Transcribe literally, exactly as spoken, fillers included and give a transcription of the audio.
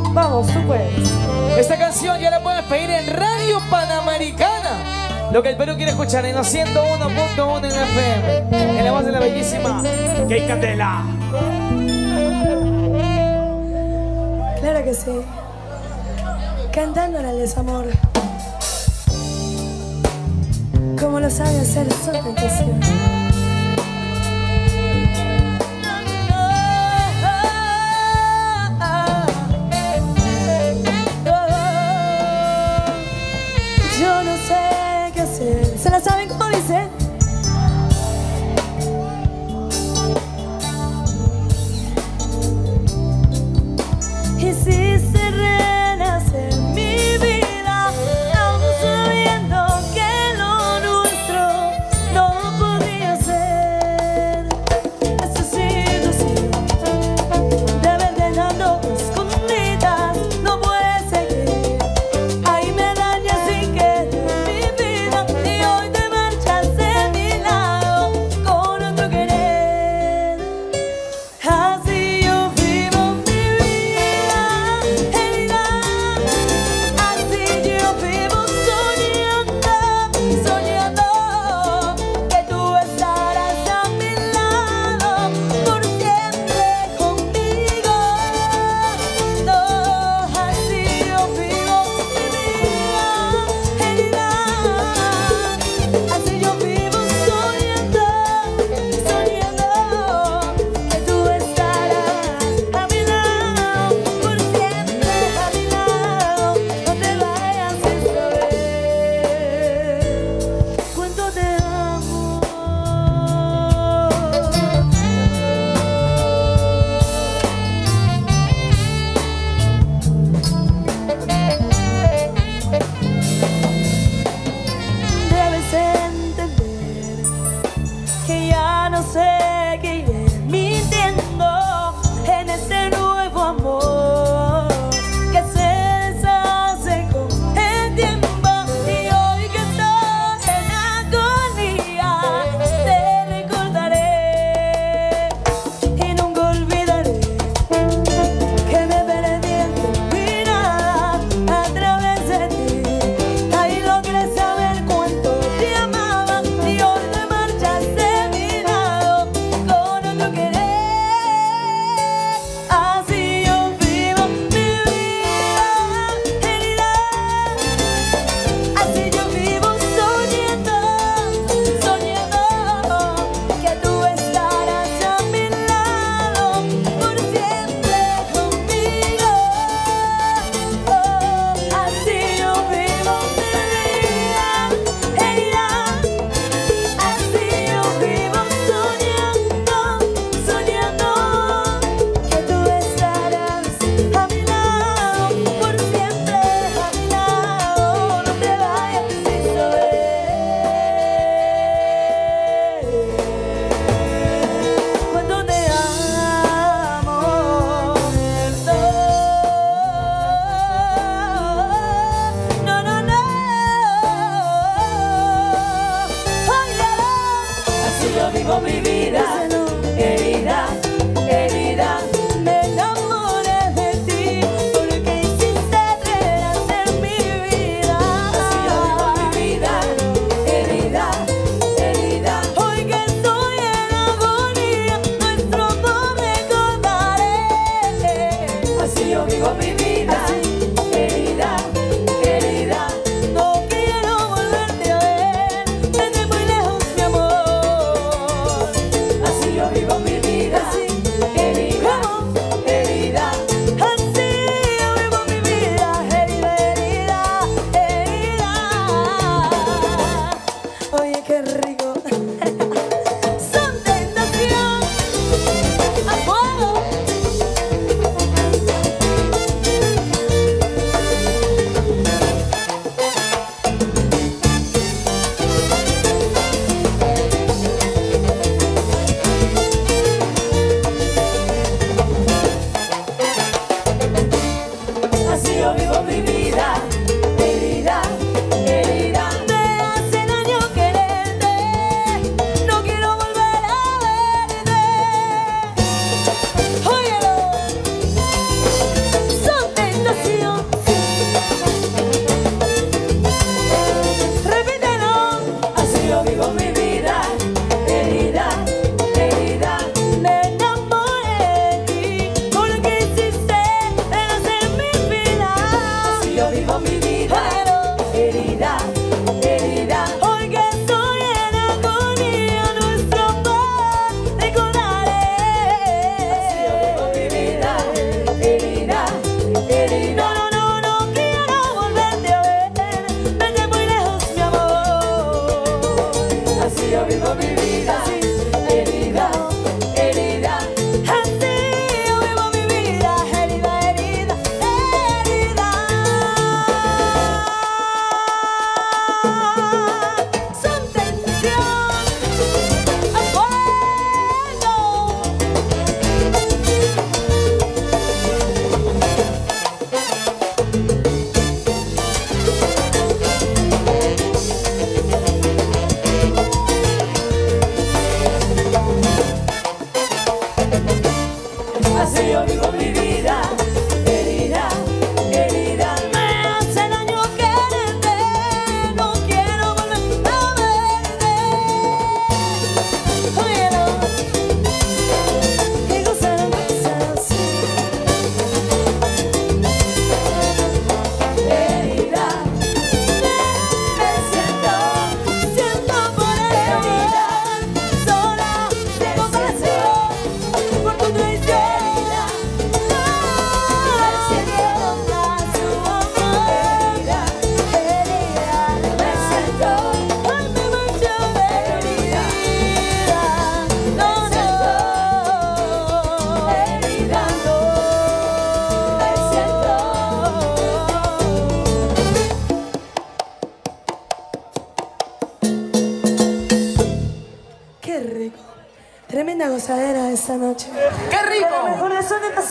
Vamos, tú puedes. Esta canción ya la puedes pedir en Radio Panamericana. Lo que el Perú quiere escuchar en los ciento uno punto uno en F M. En la voz de la bellísima Kay Candela. Claro que sí. Cantándole al desamor. Como lo sabe hacer su tentación. Yo no sé qué hacer. ¿Se la saben cómo dice? Hiciste renacer mi vida, aún sabiendo que lo nuestro no podía ser. Qué rico. Tremenda gozadera esta noche. ¡Qué rico! Pero mejor de son estas